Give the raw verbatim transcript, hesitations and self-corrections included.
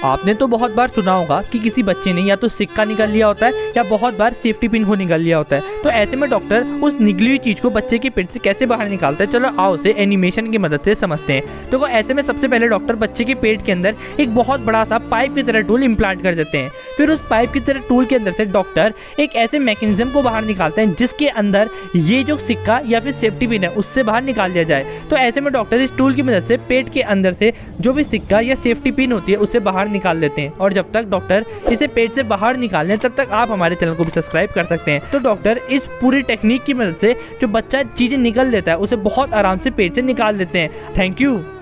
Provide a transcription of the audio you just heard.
आपने तो बहुत बार सुना होगा कि किसी बच्चे ने या तो सिक्का निकाल लिया होता है या बहुत बार सेफ्टी पिन को निकाल लिया होता है। तो ऐसे में डॉक्टर उस निकली हुई चीज को बच्चे के पेट से कैसे बाहर निकालता है, चलो आओ उसे एनिमेशन की मदद से समझते हैं। तो वो ऐसे में सबसे पहले डॉक्टर बच्चे के पेट के अंदर एक बहुत बड़ा सा पाइप की तरह टूल इम्प्लांट कर देते हैं। फिर उस पाइप की तरह टूल के अंदर से डॉक्टर एक ऐसे मैकेनिज्म को बाहर निकालते हैं जिसके अंदर ये जो सिक्का या फिर सेफ्टी पिन है उससे बाहर निकाल दिया जाए। तो ऐसे में डॉक्टर इस टूल की मदद से पेट के अंदर से जो भी सिक्का या सेफ्टी पिन होती है उसे बाहर निकाल देते हैं। और जब तक डॉक्टर इसे पेट से बाहर निकाल लें तब तक आप हमारे चैनल को भी सब्सक्राइब कर सकते हैं। तो डॉक्टर इस पूरी टेक्निक की मदद से जो बच्चा चीजें निकल लेता है उसे बहुत आराम से पेट से निकाल देते हैं। Thank you.